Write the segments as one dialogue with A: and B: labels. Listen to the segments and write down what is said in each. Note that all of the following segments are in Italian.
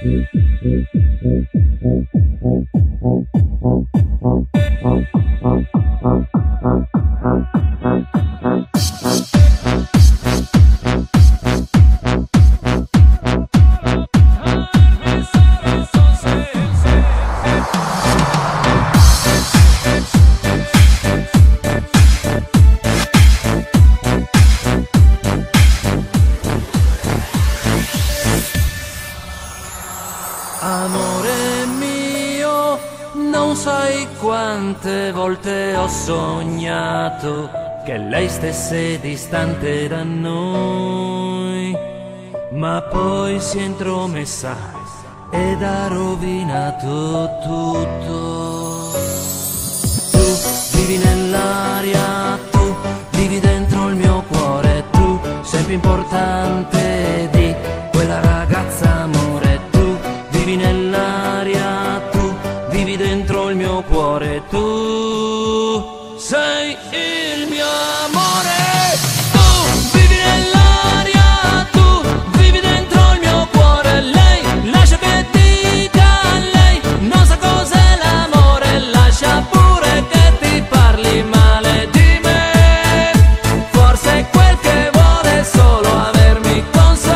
A: Amore mio, non sai quante volte ho sognato che lei stesse distante da noi, ma poi si è intromessa ed ha rovinato tutto. Tu vivi nell'aria, tu vivi dentro il mio cuore, tu sei più importante di quella ragazza, amore. Vivi nell'aria, tu vivi dentro il mio cuore, tu sei il mio amore. Tu vivi nell'aria, tu vivi dentro il mio cuore, lei lascia che dica, lei non sa cos'è l'amore, lascia pure che ti parli male di me, forse è quel che vuole solo avermi con sé.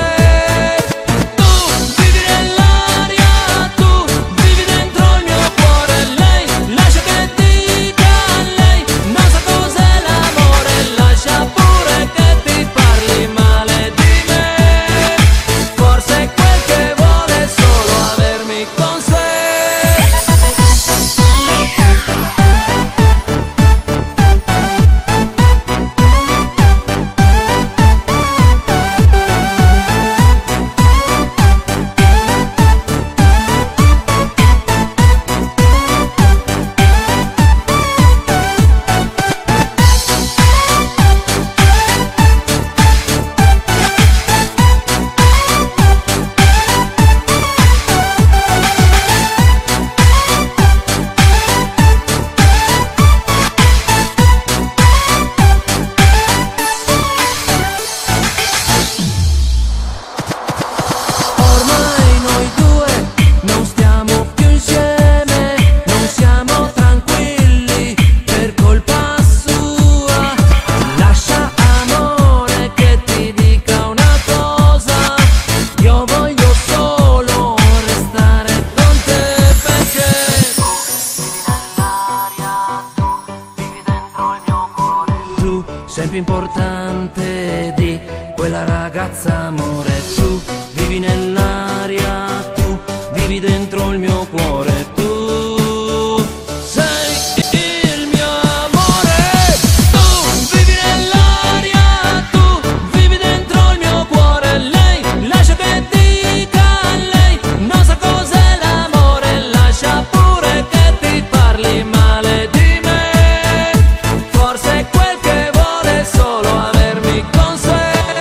A: Sei più importante di quella ragazza, amore. Tu vivi nell'aria, tu vivi dentro il mio cuore, tu sei il mio amore. Tu vivi nell'aria, tu vivi dentro il mio cuore, lei lascia che dica, lei non sa cos'è l'amore, lascia pure che ti parli male di me, forse è quel che vuole solo avermi con sé.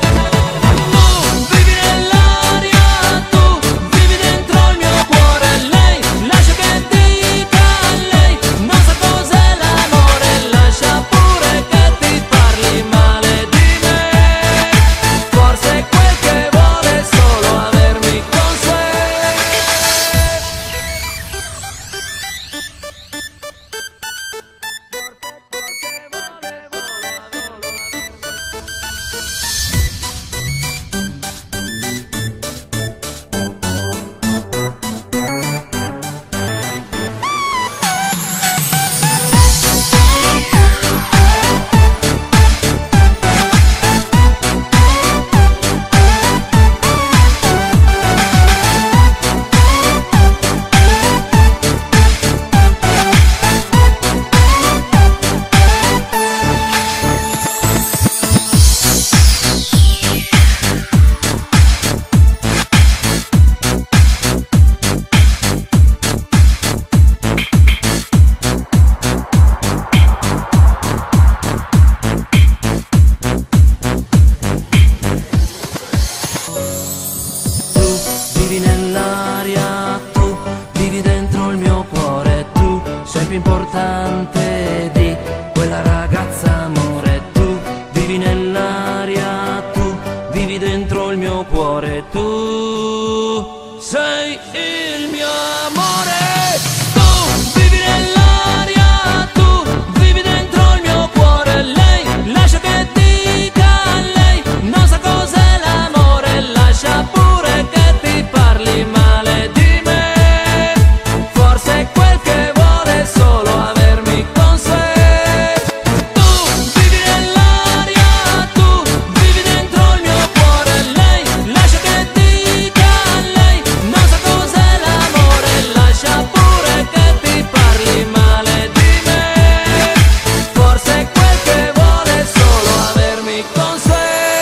A: Tu vivi nell'aria, tu vivi dentro il mio cuore, lei lascia che dica, lei non sa cos'è l'amore, lascia pure che ti parli male di me, forse è quel che vuole solo avermi con sé. Vivi nell'aria, tu vivi dentro il mio cuore, tu sei più importante di quella ragazza, amore. Tu vivi nell'aria, tu vivi dentro il mio cuore, tu sei sei il mio amore. Tu vivi nell'aria, tu vivi dentro il mio cuore. Lei, lascia che dica lei, non sa cos'è l'amore. Lascia pure che ti parli male di me. Forse è quel che vuole solo avermi con sé. Tu vivi nell'aria, tu vivi dentro il mio cuore. Lei, lascia che dica lei, non sa cos'è l'amore. Lascia pure che ti parli male di me. Forse è quel che vuole solo avermi con sé.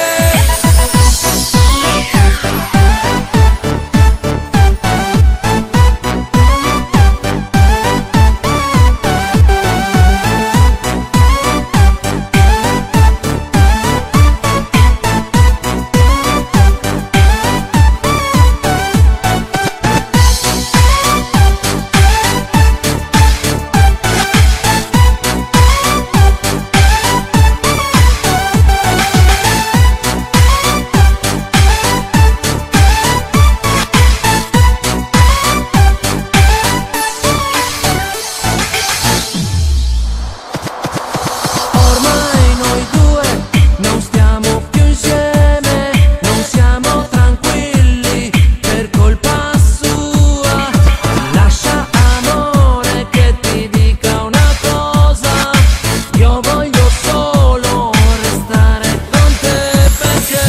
A: Ormai noi due non stiamo più insieme, non siamo tranquilli per colpa sua. Lascia amore che ti dica una cosa, io voglio solo restare con te perché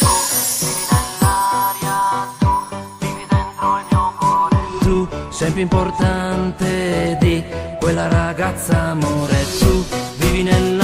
A: vivi dentro il mio cuore. Tu sei più importante di quella ragazza, amore. Tu vivi nella